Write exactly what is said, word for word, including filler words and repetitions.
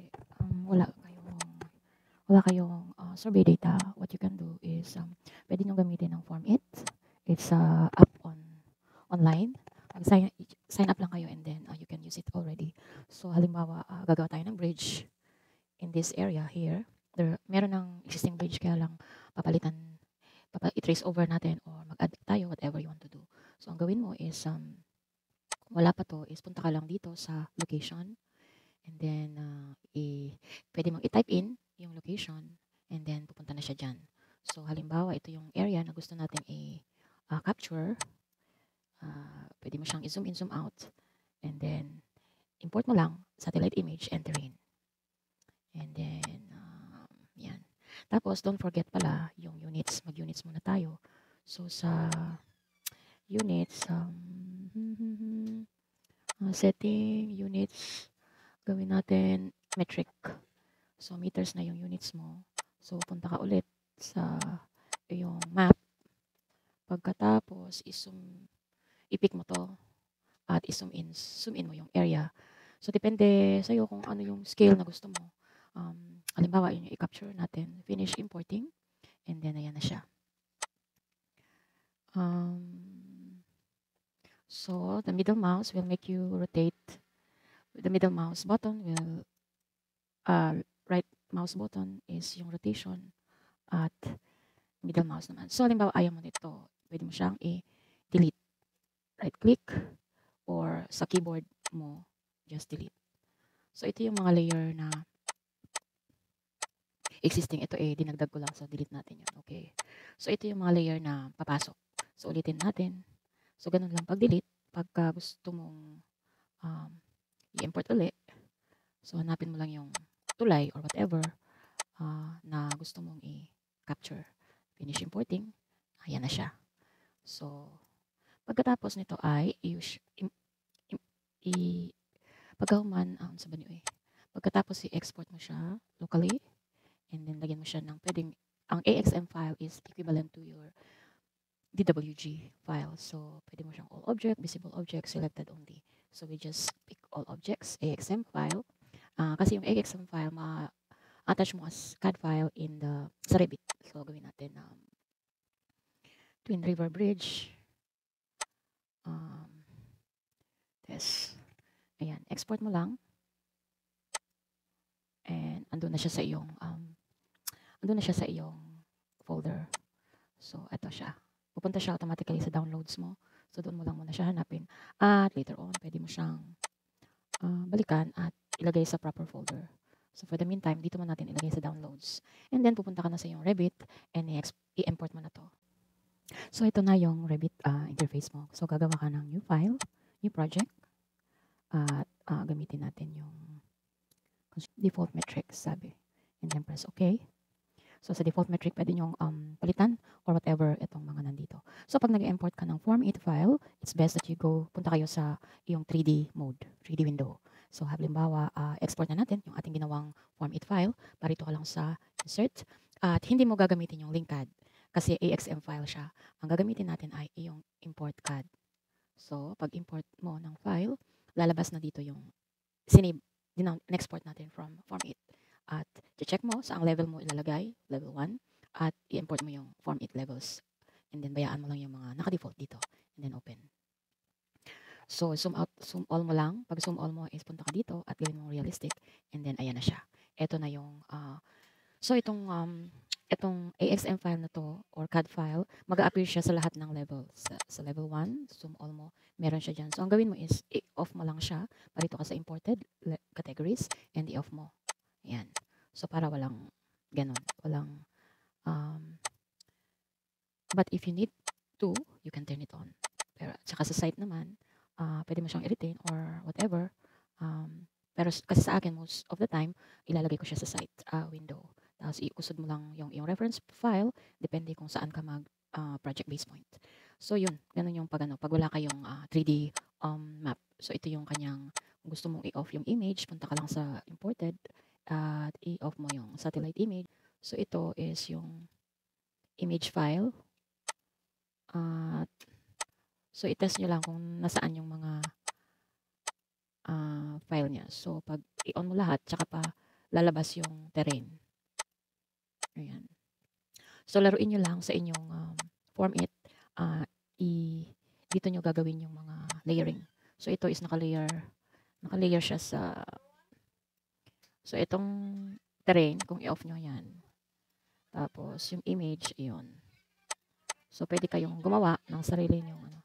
um, wala kayong wala kayong uh, survey data, what you can do is um, pwede nyo gamitin ng Form It. It's a uh, app on online. Mag-sign sign up lang kayo and then uh, you can use it already. So halimbawa, uh, gagawa tayo ng bridge in this area here. There, meron ng existing bridge kaya lang papalitan, papa, i-trace over natin or mag-add tayo, whatever you want to do. So ang gawin mo is, um, wala pa to, is punta ka lang dito sa location and then uh, i, pwede mong i-type in yung location and then pupunta na siya dyan. So halimbawa, ito yung area na gusto natin i-capture. Uh, uh, pwede mo siyang i-zoom in, zoom out and then import mo lang satellite image and terrain. And then, um, yan. Tapos, don't forget pala yung units. Mag-units muna tayo. So, sa units, um, uh, setting, units, gawin natin metric. So, meters na yung units mo. So, punta ka ulit sa yung map. Pagkatapos, isum, i-pick mo to at i-zoom in. Zoom in mo yung area. So, depende sa'yo kung ano yung scale na gusto mo. Um, halimbawa, yun yung i-capture natin. Finish importing. And then, ayan na siya. Um, so, the middle mouse will make you rotate. The middle mouse button will, uh, right mouse button is yung rotation at middle mouse naman. So, halimbawa, ayaw mo nito. Pwede mo siyang i-delete. Right click or sa keyboard mo, just delete. So, ito yung mga layer na existing. Ito eh, dinagdag ko lang. So, delete natin yun. Okay. So, ito yung mga layer na papasok. So, ulitin natin. So, ganun lang pag-delete. Pagka gusto mong um, i-import ulit, so, hanapin mo lang yung tulay or whatever uh, na gusto mong i-capture. Finish importing. Ayan na siya. So, pagkatapos nito ay i-use, i- pagkahuman, um, sa banyo eh. Pagkatapos i-export mo siya locally, and then lagyan mo siya ng pwedeng, ang A X M file is equivalent to your D W G file. So, pwede mo siyang all object, visible object, selected only. So, we just pick all objects, A X M file. Uh, kasi yung A X M file, ma-attach mo as C A D file in the, sa Revit. So, gawin natin, um, Twin River Bridge. Um, this. Ayan, export mo lang. And, andun na siya sa iyong, um, andun na siya sa iyong folder. So, ito siya. Pupunta siya automatically sa downloads mo. So, doon mo lang muna siya hanapin. At later on, pwede mo siyang uh, balikan at ilagay sa proper folder. So, for the meantime, dito mo natin ilagay sa downloads. And then, pupunta ka na sa iyong Revit and i-import mo na to. So, ito na yung Revit uh, interface mo. So, gagawa ka ng new file, new project. At uh, gamitin natin yung default metrics, sabi. And then, press OK. So, sa default metric, pwede nyong um, palitan or whatever itong mga nandito. So, pag nag-import ka ng Form eight file, it's best that you go, punta kayo sa yung three D mode, three D window. So, halimbawa, uh, export na natin yung ating ginawang Form eight file. Parito ka lang sa Insert. At hindi mo gagamitin yung link C A D kasi A X M file siya. Ang gagamitin natin ay yung import C A D. So, pag import mo ng file, lalabas na dito yung sinib, in-export natin from Form eight. At check mo sa ang level mo ilalagay, level one, at i-import mo yung Form eight levels. And then, bayaan mo lang yung mga naka-default dito. And then, open. So, zoom out, zoom all mo lang. Pag zoom all mo is punta ka dito at gawin mo realistic. And then, ayan na siya. Ito na yung, uh, so itong, um, itong A X M file na to, or C A D file, mag-a-appear siya sa lahat ng level. Sa, sa level one, zoom all mo, meron siya dyan. So, ang gawin mo is, i-off mo lang siya. Parito ka sa imported categories, and i-off mo. Ayan. So, para walang ganun. Walang, um, but if you need to, you can turn it on. Pero, tsaka sa site naman, uh, pwede mo siyang i-retain or whatever. Um, pero kasi sa akin, most of the time, ilalagay ko siya sa site uh, window. Tapos, iusod mo lang yung, yung reference file, depende kung saan ka mag uh, project base point. So, yun. Ganun yung pag, ano, pag wala kayong uh, three D um, map. So, ito yung kanyang, kung gusto mong i-off yung image, punta ka lang sa imported, at uh, i-off mo yung satellite image. So, ito is yung image file. At, uh, so, i-test nyo lang kung nasaan yung mga uh, file niya. So, pag i-on mo lahat, tsaka pa lalabas yung terrain. Ayan. So, laruin nyo lang sa inyong um, form it. Uh, i, dito nyo gagawin yung mga layering. So, ito is naka-layer. Naka-layer siya sa... So, itong terrain, kung i-off nyo yan. Tapos, yung image, iyon. So, pwede kayong gumawa ng sarili nyo. Ano.